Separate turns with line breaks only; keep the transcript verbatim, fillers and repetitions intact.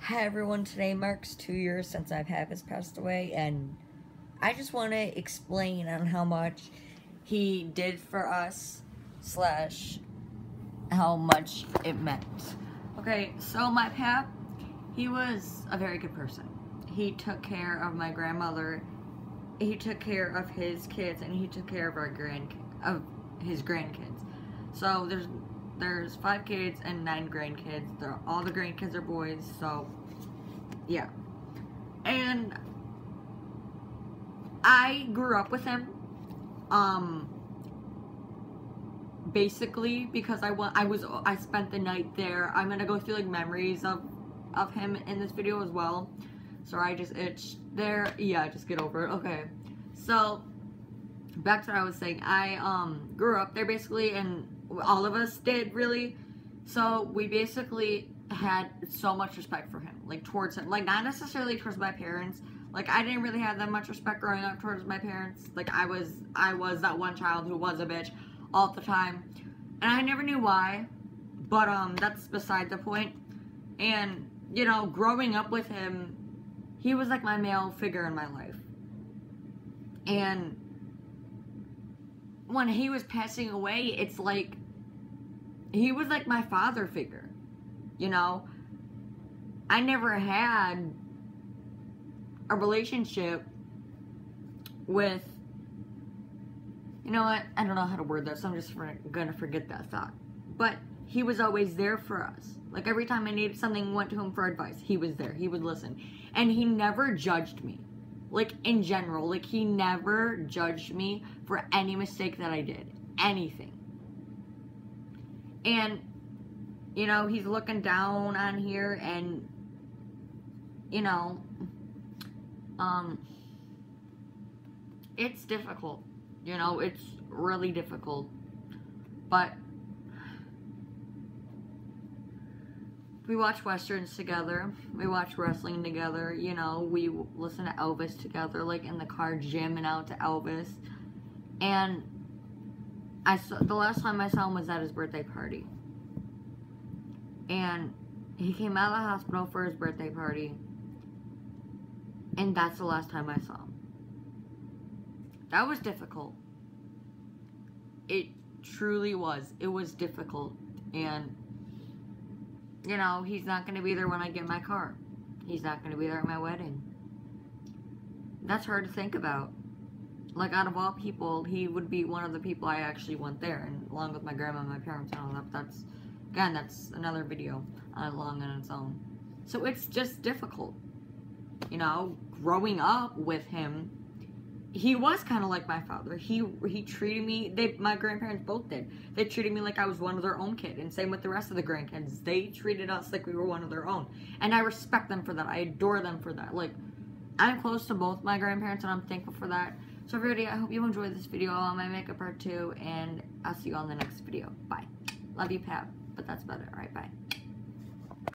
Hi everyone, today marks two years since I've had his passed away, and I just want to explain on how much he did for us, slash, how much it meant. Okay, so my pap, he was a very good person. He took care of my grandmother, he took care of his kids, and he took care of our grand, of his grandkids. So there's there's five kids and nine grandkids. They're, all the grandkids are boys, so yeah. And I grew up with him, um, basically because I want. I was. I spent the night there. I'm gonna go through like memories of of him in this video as well. Sorry, I just itched there. Yeah, just get over it. Okay, so back to what I was saying. I um grew up there basically, and all of us did really. So we basically had so much respect for him, like towards him, like not necessarily towards my parents. Like I didn't really have that much respect growing up towards my parents. Like I was, I was that one child who was a bitch all the time, and I never knew why. But um, that's beside the point. And you know, growing up with him, he was like my male figure in my life. And when he was passing away, it's like he was like my father figure. You know, I never had a relationship with, you know what, I don't know how to word this, so I'm just for, gonna forget that thought. But he was always there for us. Like every time I needed something, went to him for advice, he was there, he would listen. And he never judged me. Like in general, like he never judged me for any mistake that I did. Anything. And you know, he's looking down on here, and you know, um, it's difficult. You know, it's really difficult. But we watch westerns together. We watch wrestling together. You know, we listen to Elvis together, like in the car, jamming out to Elvis. And I saw, the last time I saw him was at his birthday party. And he came out of the hospital for his birthday party. And that's the last time I saw him. That was difficult. It truly was. It was difficult. And, you know, he's not going to be there when I get my car. He's not going to be there at my wedding. That's hard to think about. Like, out of all people, he would be one of the people I actually want there. And along with my grandma and my parents and all that. That's... Again, that's another video uh, long on its own. So it's just difficult. You know, growing up with him, he was kind of like my father. He he treated me, they my grandparents both did. They treated me like I was one of their own kid. And same with the rest of the grandkids. They treated us like we were one of their own. And I respect them for that. I adore them for that. Like, I'm close to both my grandparents, and I'm thankful for that. So everybody, I hope you enjoyed this video. I might make a part two, and I'll see you on the next video. Bye. Love you, Pap. But that's about it. Alright, bye.